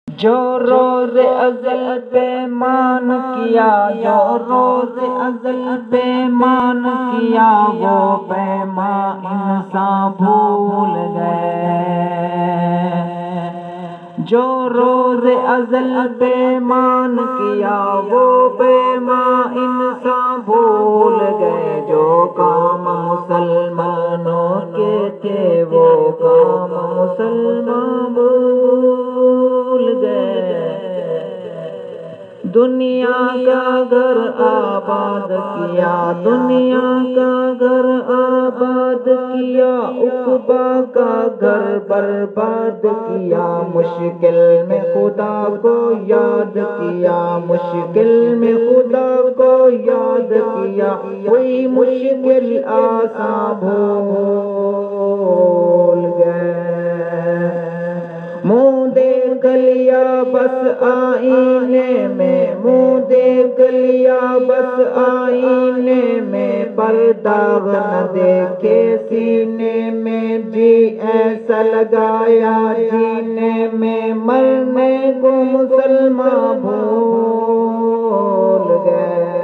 جو روز ازل پیمان کیا، جو روز ازل پیمان کیا، وہ پیمان انسان بھول گئے۔ جو روز ازل پیمان کیا، وہ پیمان انسان بھول گئے۔ جو کام مسلمانوں کے تھے، وہ کام مسلمان بھول گئے۔ دنیا کا گھر آباد کیا، دنیا کا گھر آباد کیا، عقبہ کا گھر برباد کیا۔ مشکل میں خدا کو یاد کیا، مشکل میں خدا کو یاد کیا، وہی مشکل آسان بھول گئے۔ منہ دیکھ لیا بس آئینے میں، منہ دیکھ لیا بس آئینے میں، پر داغ نہ دیکھے سینے میں۔ جی ایسا لگایا جینے میں، مرنے کو مسلمان بھول گئے۔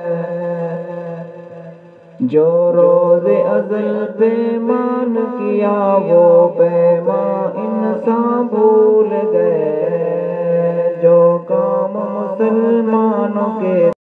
جو روز ازل پیمان کیا، وہ پیمان انسان بھول گئے۔ جو کام مسلمانوں کے